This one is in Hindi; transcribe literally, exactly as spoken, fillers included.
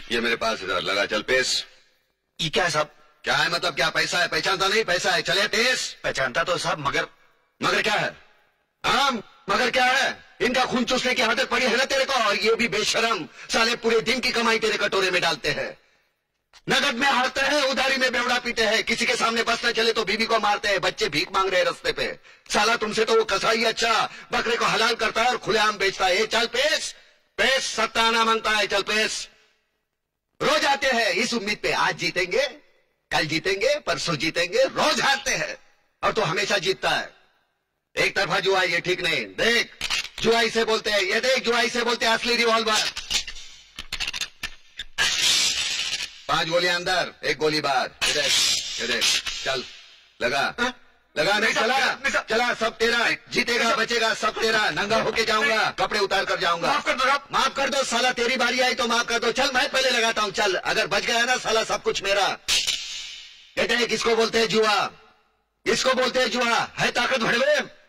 ये मेरे पास इधर लगा, चल पेश। ये क्या है साहब? क्या है मतलब क्या? पैसा है, पहचानता नहीं? पैसा है, चले पेश। पहचानता तो साहब, मगर मगर क्या है? हाँ मगर क्या है? इनका खून चूसने की आदत पड़ी है ना तेरे को, और ये भी बेशरम साले पूरे दिन की कमाई तेरे कटोरे में डालते हैं। नगद में हारते हैं, उधारी में बेवड़ा पीते हैं, किसी के सामने बस न चले तो बीवी को मारते हैं, बच्चे भीख मांग रहे हैं रास्ते पे। साला तुमसे तो वो कसाई अच्छा बकरे को हलाल करता है और खुलेआम बेचता है। चल पेश, पेश सत्ताना मांगता है, चल पेश। रोज आते हैं इस उम्मीद पे आज जीतेंगे, कल जीतेंगे, परसों जीतेंगे, रोज हारते हैं और तो हमेशा जीतता है। एक तरफा जुआ, ये ठीक नहीं। देख जुआई से बोलते हैं, ये देख जुआई से बोलते हैं असली रिवॉल्वर। पांच गोलियां अंदर, एक गोली बाहर। ये देख, ये देख, चल लगा हा? लगा नहीं, चला नहीं, चला, सब तेरा, जीतेगा बचेगा सब तेरा। नंगा होके जाऊंगा, कपड़े उतार कर जाऊंगा। माफ कर दो साहब। माफ कर दो साला, तेरी बारी आई तो माफ कर दो। चल मैं पहले लगाता हूं, चल। अगर बच गया ना साला सब कुछ मेरा। कहते हैं किसको बोलते हैं जुआ, इसको बोलते हैं जुआ। है ताकत भड़वे।